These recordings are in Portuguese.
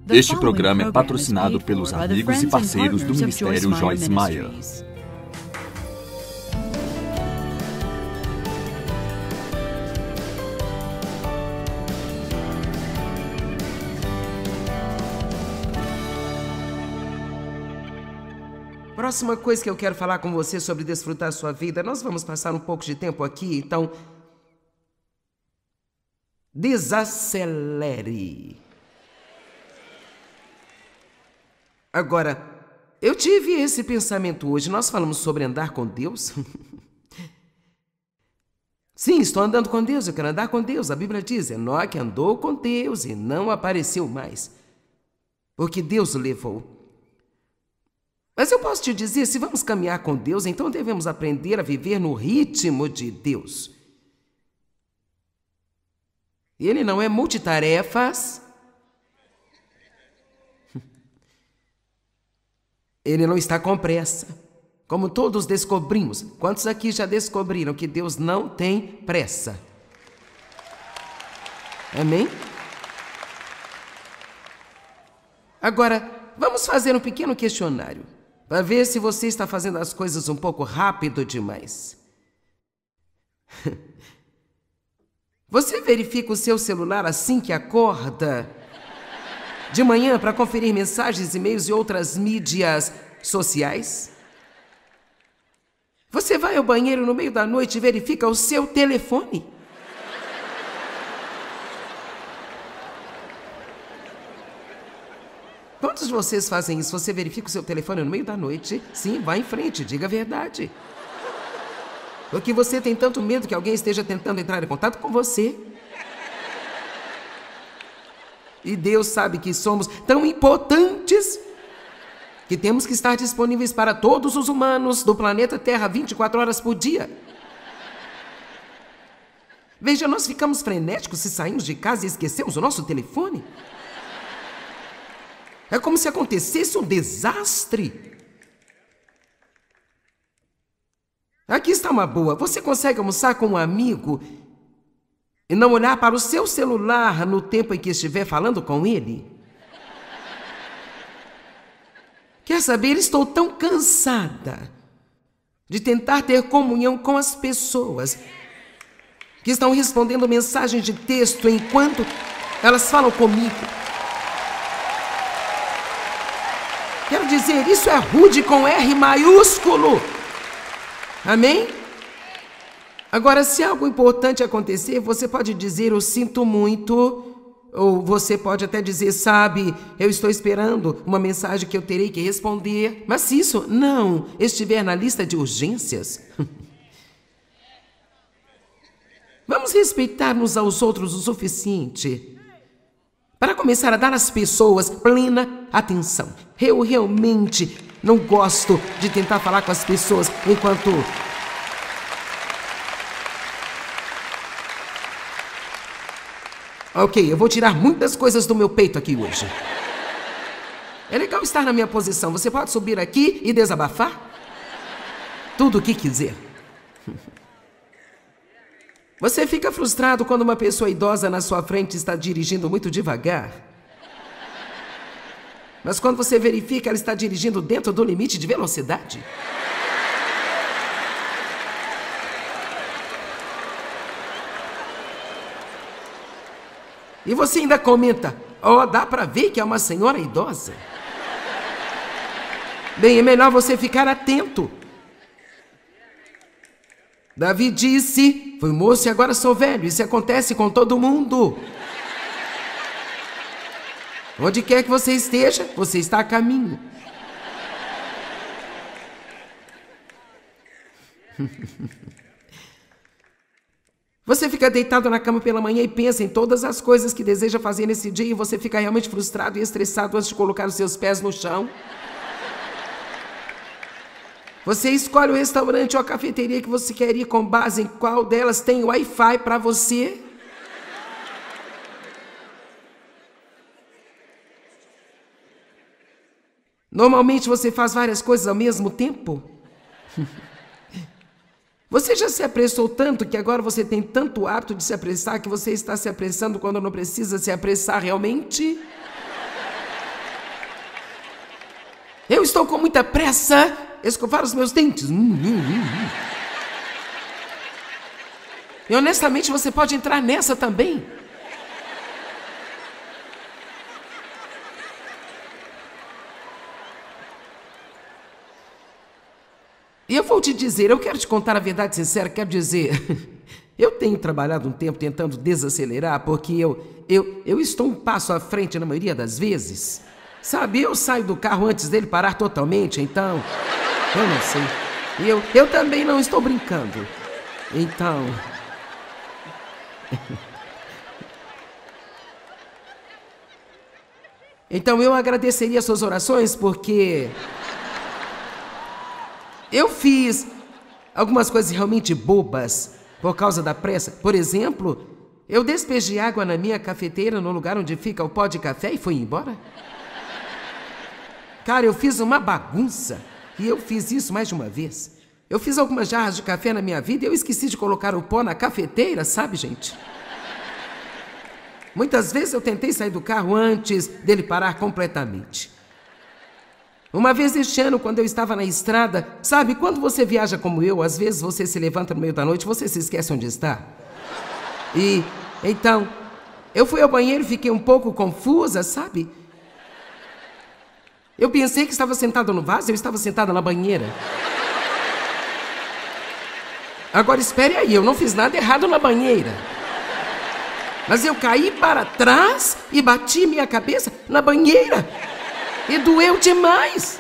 Este programa é patrocinado pelos amigos e parceiros do Ministério Joyce Meyer. Próxima coisa que eu quero falar com você sobre desfrutar a sua vida, nós vamos passar um pouco de tempo aqui, então desacelere. Agora, eu tive esse pensamento hoje, nós falamos sobre andar com Deus. Sim, estou andando com Deus, eu quero andar com Deus. A Bíblia diz, Enoque andou com Deus e não apareceu mais, porque Deus o levou. Mas eu posso te dizer, se vamos caminhar com Deus, então devemos aprender a viver no ritmo de Deus. Ele não é multitarefas. Ele não está com pressa. Como todos descobrimos. Quantos aqui já descobriram que Deus não tem pressa? Amém? Agora, vamos fazer um pequeno questionário para ver se você está fazendo as coisas um pouco rápido demais. Você verifica o seu celular assim que acorda de manhã para conferir mensagens, e-mails e outras mídias sociais? Você vai ao banheiro no meio da noite e verifica o seu telefone? Quantos de vocês fazem isso? Você verifica o seu telefone no meio da noite? Sim, vá em frente, diga a verdade. Porque você tem tanto medo que alguém esteja tentando entrar em contato com você. E Deus sabe que somos tão importantes que temos que estar disponíveis para todos os humanos do planeta Terra 24 horas por dia. Veja, nós ficamos frenéticos se saímos de casa e esquecemos o nosso telefone. É como se acontecesse um desastre. Aqui está uma boa. Você consegue almoçar com um amigo e não olhar para o seu celular no tempo em que estiver falando com ele? Quer saber? Estou tão cansada de tentar ter comunhão com as pessoas que estão respondendo mensagens de texto enquanto elas falam comigo. Quero dizer, isso é rude com R maiúsculo. Amém? Agora, se algo importante acontecer, você pode dizer, eu sinto muito. Ou você pode até dizer, sabe, eu estou esperando uma mensagem que eu terei que responder. Mas se isso não estiver na lista de urgências, vamos respeitar-nos aos outros o suficiente para começar a dar às pessoas plena atenção. Eu realmente não gosto de tentar falar com as pessoas enquanto... Ok, eu vou tirar muitas coisas do meu peito aqui hoje. É legal estar na minha posição. Você pode subir aqui e desabafar? Tudo o que quiser. Você fica frustrado quando uma pessoa idosa na sua frente está dirigindo muito devagar. Mas quando você verifica, ela está dirigindo dentro do limite de velocidade. E você ainda comenta, dá para ver que é uma senhora idosa. Bem, é melhor você ficar atento. Davi disse, fui moço e agora sou velho. Isso acontece com todo mundo. Onde quer que você esteja, você está a caminho. Você fica deitado na cama pela manhã e pensa em todas as coisas que deseja fazer nesse dia e você fica realmente frustrado e estressado antes de colocar os seus pés no chão. Você escolhe o restaurante ou a cafeteria que você quer ir com base em qual delas tem Wi-Fi para você. Normalmente você faz várias coisas ao mesmo tempo. Você já se apressou tanto que agora você tem tanto hábito de se apressar que você está se apressando quando não precisa se apressar realmente? Eu estou com muita pressa escovar os meus dentes. E honestamente, você pode entrar nessa também. E eu vou te dizer, eu quero te contar a verdade sincera, quero dizer, eu tenho trabalhado um tempo tentando desacelerar, porque eu estou um passo à frente na maioria das vezes. Sabe, eu saio do carro antes dele parar totalmente, então, eu não sei. E eu também não estou brincando. Então... Então eu agradeceria suas orações, porque... eu fiz algumas coisas realmente bobas por causa da pressa. Por exemplo, eu despejei água na minha cafeteira no lugar onde fica o pó de café e fui embora. Cara, eu fiz uma bagunça. E eu fiz isso mais de uma vez. Eu fiz algumas jarras de café na minha vida e eu esqueci de colocar o pó na cafeteira, sabe, gente? Muitas vezes eu tentei sair do carro antes dele parar completamente. Uma vez este ano, quando eu estava na estrada, sabe, quando você viaja como eu, às vezes você se levanta no meio da noite e você se esquece onde está. E, então, eu fui ao banheiro e fiquei um pouco confusa, sabe? Eu pensei que estava sentada no vaso, eu estava sentada na banheira. Agora, espere aí, eu não fiz nada errado na banheira. Mas eu caí para trás e bati minha cabeça na banheira. E doeu demais.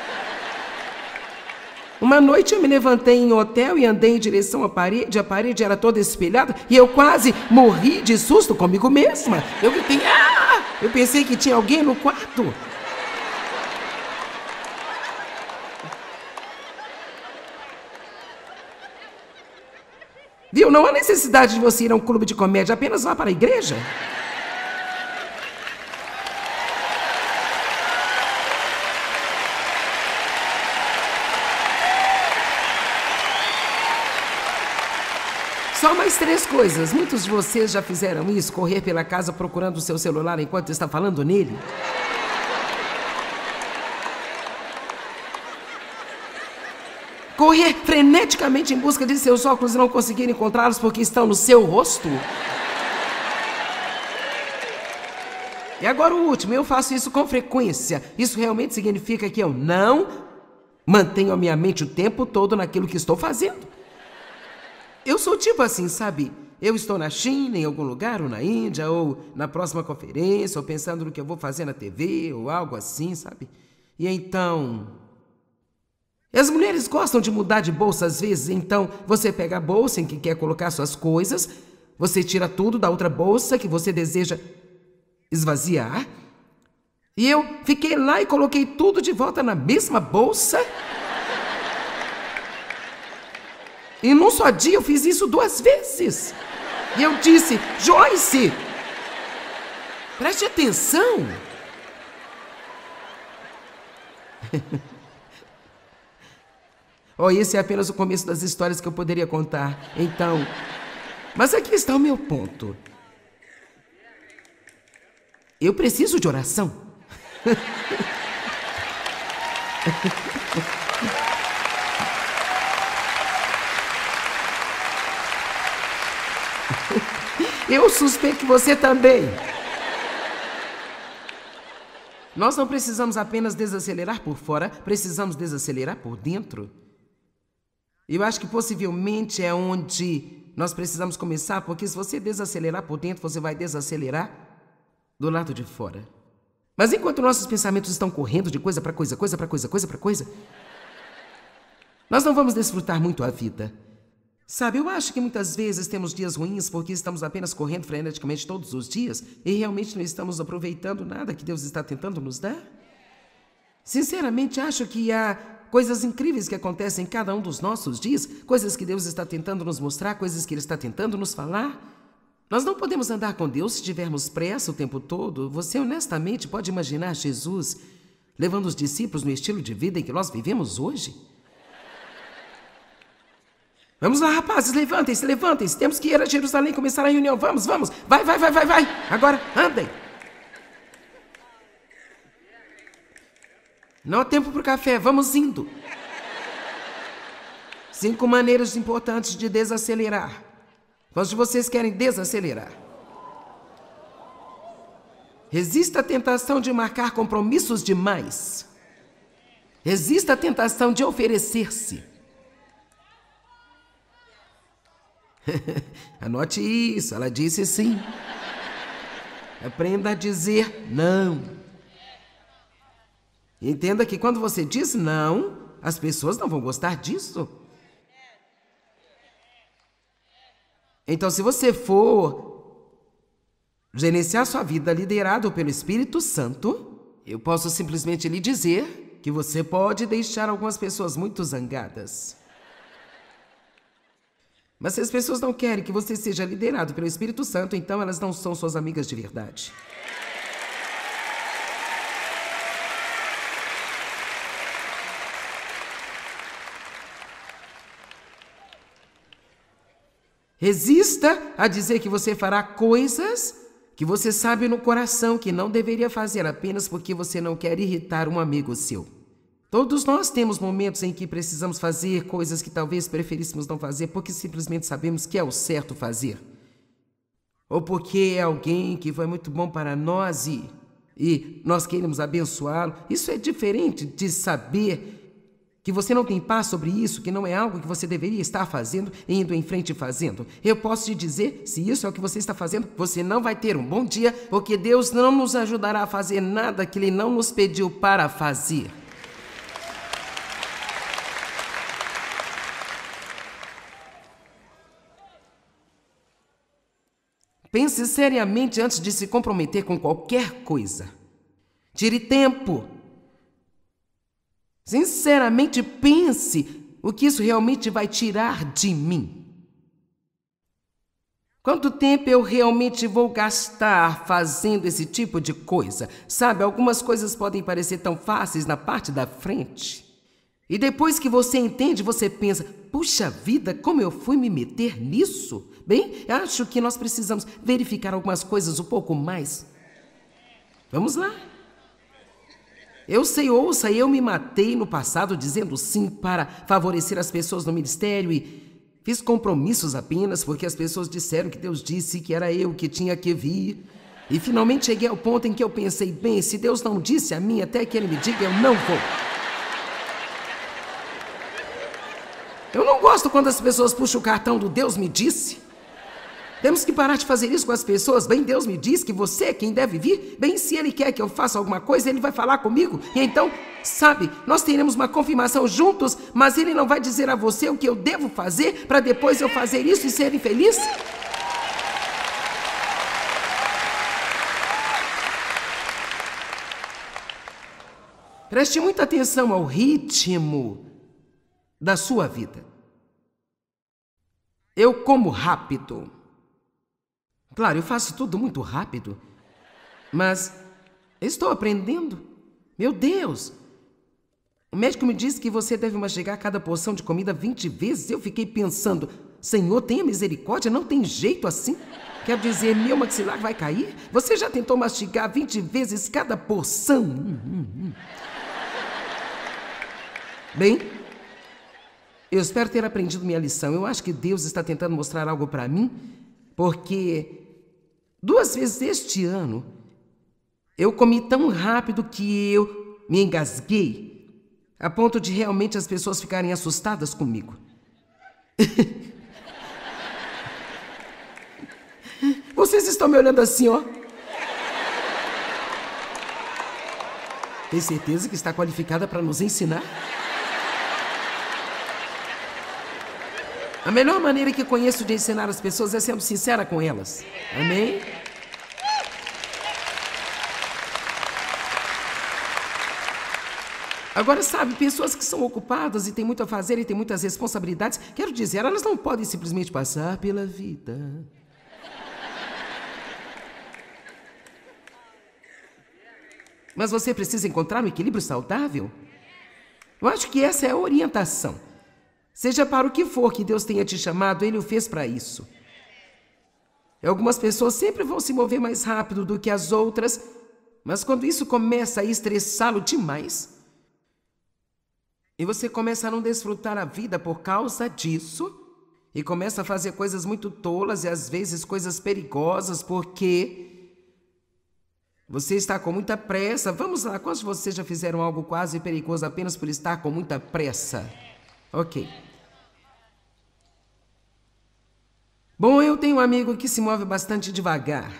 Uma noite eu me levantei em hotel e andei em direção à parede. A parede era toda espelhada e eu quase morri de susto comigo mesma. Eu gritei, ah! Eu pensei que tinha alguém no quarto. Viu? Não há necessidade de você ir a um clube de comédia, apenas vá para a igreja. Só mais 3 coisas. Muitos de vocês já fizeram isso, correr pela casa procurando o seu celular enquanto está falando nele. Correr freneticamente em busca de seus óculos e não conseguir encontrá-los porque estão no seu rosto. E agora o último, eu faço isso com frequência. Isso realmente significa que eu não mantenho a minha mente o tempo todo naquilo que estou fazendo. Eu sou tipo assim, sabe? Eu estou na China, em algum lugar, ou na Índia, ou na próxima conferência, ou pensando no que eu vou fazer na TV, ou algo assim, sabe? E então... as mulheres gostam de mudar de bolsa às vezes, então você pega a bolsa em que quer colocar suas coisas, você tira tudo da outra bolsa que você deseja esvaziar, e eu fiquei lá e coloquei tudo de volta na mesma bolsa. E num só dia eu fiz isso 2 vezes. E eu disse, Joyce, preste atenção. Oh, esse é apenas o começo das histórias que eu poderia contar. Então, mas aqui está o meu ponto. Eu preciso de oração. Eu suspeito que você também. Nós não precisamos apenas desacelerar por fora, precisamos desacelerar por dentro. Eu acho que possivelmente é onde nós precisamos começar, porque se você desacelerar por dentro, você vai desacelerar do lado de fora. Mas enquanto nossos pensamentos estão correndo de coisa para coisa, coisa para coisa, coisa para coisa, nós não vamos desfrutar muito a vida. Sabe, eu acho que muitas vezes temos dias ruins porque estamos apenas correndo freneticamente todos os dias e realmente não estamos aproveitando nada que Deus está tentando nos dar. Sinceramente, acho que há coisas incríveis que acontecem em cada um dos nossos dias, coisas que Deus está tentando nos mostrar, coisas que Ele está tentando nos falar. Nós não podemos andar com Deus se tivermos pressa o tempo todo. Você honestamente pode imaginar Jesus levando os discípulos no estilo de vida em que nós vivemos hoje? Vamos lá, rapazes, levantem-se, levantem-se. Temos que ir a Jerusalém começar a reunião. Vamos, vamos. Vai. Agora, andem. Não há tempo para o café, vamos indo. 5 maneiras importantes de desacelerar. Quantos de vocês querem desacelerar? Resista à tentação de marcar compromissos demais. Resista à tentação de oferecer-se. Anote isso, ela disse sim. Aprenda a dizer não. Entenda que quando você diz não, as pessoas não vão gostar disso. Então, se você for gerenciar sua vida liderado pelo Espírito Santo, eu posso simplesmente lhe dizer que você pode deixar algumas pessoas muito zangadas. Mas se as pessoas não querem que você seja liderado pelo Espírito Santo, então elas não são suas amigas de verdade. Resista a dizer que você fará coisas que você sabe no coração que não deveria fazer apenas porque você não quer irritar um amigo seu. Todos nós temos momentos em que precisamos fazer coisas que talvez preferíssemos não fazer porque simplesmente sabemos que é o certo fazer. Ou porque é alguém que foi muito bom para nós e nós queremos abençoá-lo. Isso é diferente de saber que você não tem paz sobre isso, que não é algo que você deveria estar fazendo e indo em frente fazendo. Eu posso te dizer, se isso é o que você está fazendo, você não vai ter um bom dia, porque Deus não nos ajudará a fazer nada que Ele não nos pediu para fazer. Pense seriamente antes de se comprometer com qualquer coisa. Tire tempo. Sinceramente, pense o que isso realmente vai tirar de mim. Quanto tempo eu realmente vou gastar fazendo esse tipo de coisa? Sabe, algumas coisas podem parecer tão fáceis na parte da frente. E depois que você entende, você pensa, puxa vida, como eu fui me meter nisso? Bem, acho que nós precisamos verificar algumas coisas um pouco mais. Vamos lá. Eu sei, ouça, eu me matei no passado dizendo sim para favorecer as pessoas no ministério e fiz compromissos apenas porque as pessoas disseram que Deus disse que era eu que tinha que vir. E finalmente cheguei ao ponto em que eu pensei, bem, se Deus não disse a mim até que Ele me diga, eu não vou. Eu não gosto quando as pessoas puxam o cartão do Deus me disse. Temos que parar de fazer isso com as pessoas. Bem, Deus me diz que você é quem deve vir. Bem, se Ele quer que eu faça alguma coisa, Ele vai falar comigo. E então, sabe, nós teremos uma confirmação juntos, mas Ele não vai dizer a você o que eu devo fazer para depois eu fazer isso e ser infeliz? Preste muita atenção ao ritmo da sua vida. Eu como rápido. Claro, eu faço tudo muito rápido, mas estou aprendendo. Meu Deus! O médico me disse que você deve mastigar cada porção de comida 20 vezes. Eu fiquei pensando, Senhor, tenha misericórdia, não tem jeito assim. Quer dizer, meu maxilar vai cair? Você já tentou mastigar 20 vezes cada porção? Bem, eu espero ter aprendido minha lição. Eu acho que Deus está tentando mostrar algo para mim, porque 2 vezes este ano eu comi tão rápido que eu me engasguei, a ponto de realmente as pessoas ficarem assustadas comigo. Vocês estão me olhando assim, ó. Tem certeza que está qualificada para nos ensinar? A melhor maneira que conheço de ensinar as pessoas é sendo sincera com elas. Amém? Agora, sabe, pessoas que são ocupadas e têm muito a fazer e têm muitas responsabilidades, quero dizer, elas não podem simplesmente passar pela vida. Mas você precisa encontrar um equilíbrio saudável. Eu acho que essa é a orientação. Seja para o que for que Deus tenha te chamado, Ele o fez para isso. E algumas pessoas sempre vão se mover mais rápido do que as outras, mas quando isso começa a estressá-lo demais, E você começa a não desfrutar a vida por causa disso. E começa a fazer coisas muito tolas e às vezes coisas perigosas porque você está com muita pressa. Vamos lá, quantos de vocês já fizeram algo quase perigoso apenas por estar com muita pressa? Ok. Bom, eu tenho um amigo que se move bastante devagar.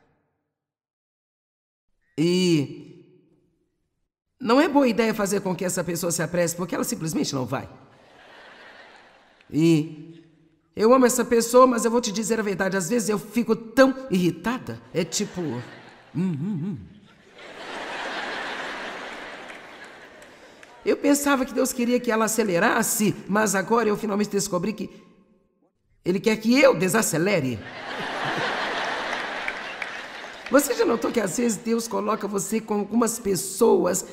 E não é boa ideia fazer com que essa pessoa se apresse, porque ela simplesmente não vai. E eu amo essa pessoa, mas eu vou te dizer a verdade, às vezes eu fico tão irritada. É tipo... Eu pensava que Deus queria que ela acelerasse, mas agora eu finalmente descobri que Ele quer que eu desacelere. Você já notou que às vezes Deus coloca você com algumas pessoas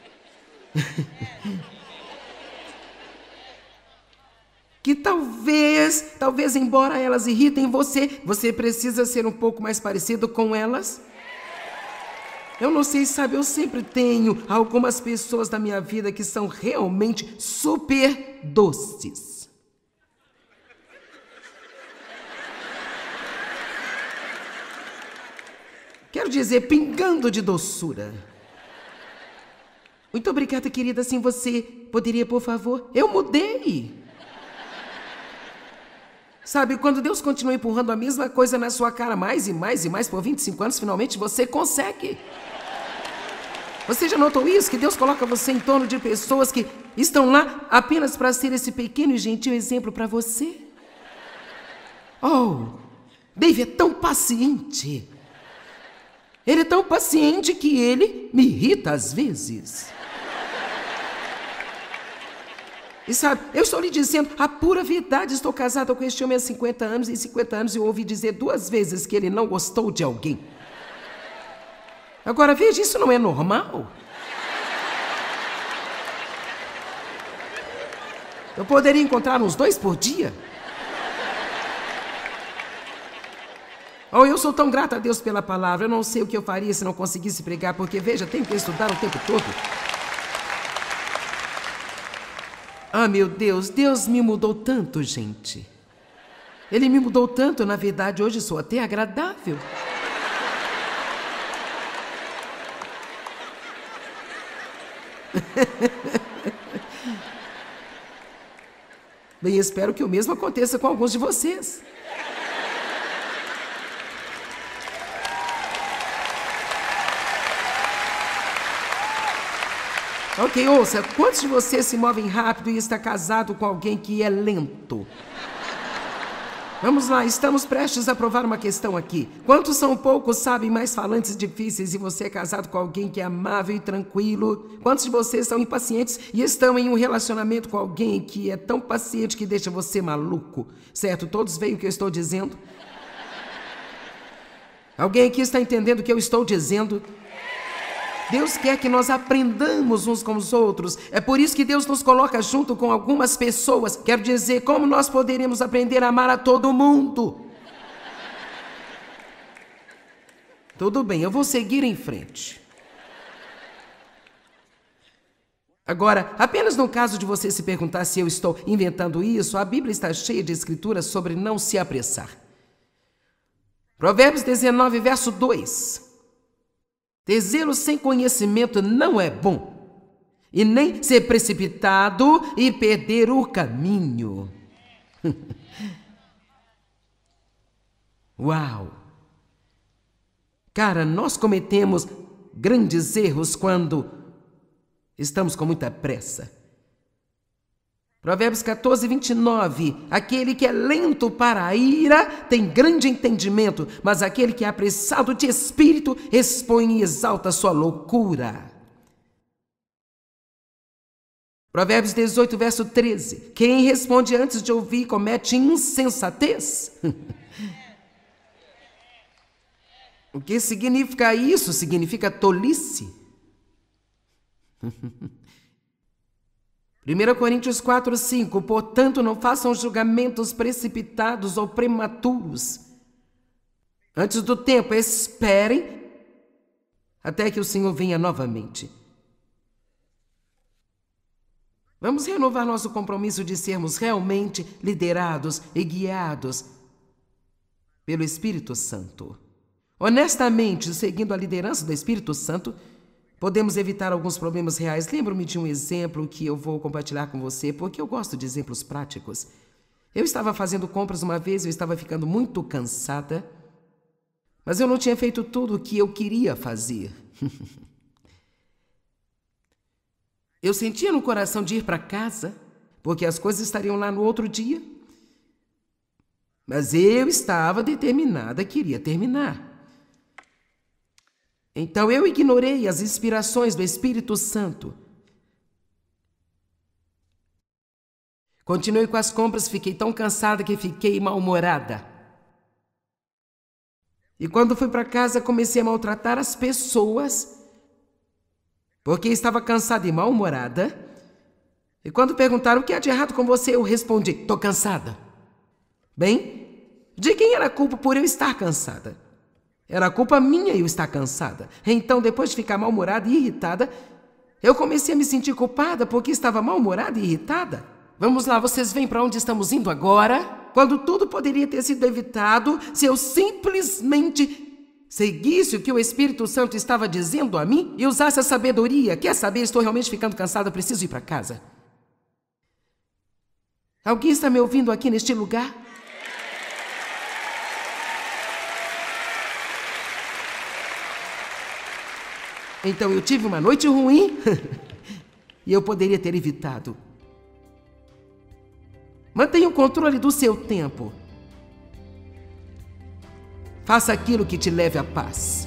que talvez embora elas irritem você precisa ser um pouco mais parecido com elas? Eu não sei, sabe, eu sempre tenho algumas pessoas da minha vida que são realmente super doces. Quero dizer, pingando de doçura. Muito obrigada, querida. Assim você poderia, por favor? Eu mudei. Sabe, quando Deus continua empurrando a mesma coisa na sua cara mais e mais e mais por 25 anos, finalmente você consegue. Você já notou isso? Que Deus coloca você em torno de pessoas que estão lá apenas para ser esse pequeno e gentil exemplo para você? Oh, Dave é tão paciente. Ele é tão paciente que ele me irrita às vezes. E sabe, eu estou lhe dizendo a pura verdade. Estou casada com este homem há 50 anos. E em 50 anos eu ouvi dizer 2 vezes que ele não gostou de alguém. Agora veja, isso não é normal. Eu poderia encontrar uns 2 por dia. Oh, eu sou tão grata a Deus pela palavra. Eu não sei o que eu faria se não conseguisse pregar, porque, veja, tenho que estudar o tempo todo. Ah, meu Deus, Deus me mudou tanto, gente. Ele me mudou tanto, na verdade, hoje sou até agradável. Bem, espero que o mesmo aconteça com alguns de vocês. Ok, ouça, quantos de vocês se movem rápido e está casado com alguém que é lento? Vamos lá, estamos prestes a provar uma questão aqui. Quantos são poucos, sabem, mais falantes difíceis e você é casado com alguém que é amável e tranquilo? Quantos de vocês são impacientes e estão em um relacionamento com alguém que é tão paciente que deixa você maluco? Certo, todos veem o que eu estou dizendo? Alguém aqui está entendendo o que eu estou dizendo? Deus quer que nós aprendamos uns com os outros. É por isso que Deus nos coloca junto com algumas pessoas. Quero dizer, como nós poderíamos aprender a amar a todo mundo? Tudo bem, eu vou seguir em frente. Agora, apenas no caso de você se perguntar se eu estou inventando isso, a Bíblia está cheia de escrituras sobre não se apressar. Provérbios 19, verso 2. Ter zelo sem conhecimento não é bom, e nem ser precipitado e perder o caminho. Uau! Cara, nós cometemos grandes erros quando estamos com muita pressa. Provérbios 14, 29. Aquele que é lento para a ira tem grande entendimento, mas aquele que é apressado de espírito expõe e exalta sua loucura. Provérbios 18, verso 13. Quem responde antes de ouvir comete insensatez. O que significa isso? Significa tolice. 1 Coríntios 4, 5. Portanto, não façam julgamentos precipitados ou prematuros. Antes do tempo, esperem até que o Senhor venha novamente. Vamos renovar nosso compromisso de sermos realmente liderados e guiados pelo Espírito Santo. Honestamente, seguindo a liderança do Espírito Santo, podemos evitar alguns problemas reais. Lembro-me de um exemplo que eu vou compartilhar com você, porque eu gosto de exemplos práticos. Eu estava fazendo compras uma vez, eu estava ficando muito cansada, mas eu não tinha feito tudo o que eu queria fazer. Eu sentia no coração de ir para casa, porque as coisas estariam lá no outro dia. Mas eu estava determinada, queria terminar. Então eu ignorei as inspirações do Espírito Santo. Continuei com as compras, fiquei tão cansada que fiquei mal-humorada. E quando fui para casa, comecei a maltratar as pessoas, porque estava cansada e mal-humorada. E quando perguntaram o que há de errado com você, eu respondi: estou cansada. Bem, de quem era a culpa por eu estar cansada? Era culpa minha eu estar cansada. Então, depois de ficar mal-humorada e irritada, eu comecei a me sentir culpada porque estava mal-humorada e irritada. Vamos lá, vocês veem para onde estamos indo agora? Quando tudo poderia ter sido evitado se eu simplesmente seguisse o que o Espírito Santo estava dizendo a mim e usasse a sabedoria. Quer saber, estou realmente ficando cansada, preciso ir para casa. Alguém está me ouvindo aqui neste lugar? Então eu tive uma noite ruim e eu poderia ter evitado. Mantenha o controle do seu tempo. Faça aquilo que te leve à paz.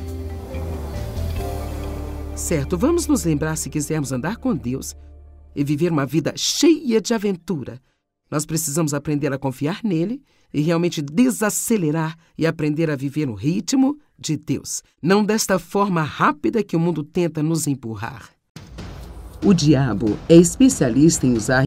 Certo, vamos nos lembrar, se quisermos andar com Deus e viver uma vida cheia de aventura, nós precisamos aprender a confiar nele e realmente desacelerar e aprender a viver no ritmo de Deus, não desta forma rápida que o mundo tenta nos empurrar. O diabo é especialista em usar